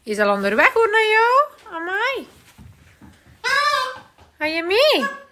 Is al onderweg hoor naar jou? Amai. Ga je mee?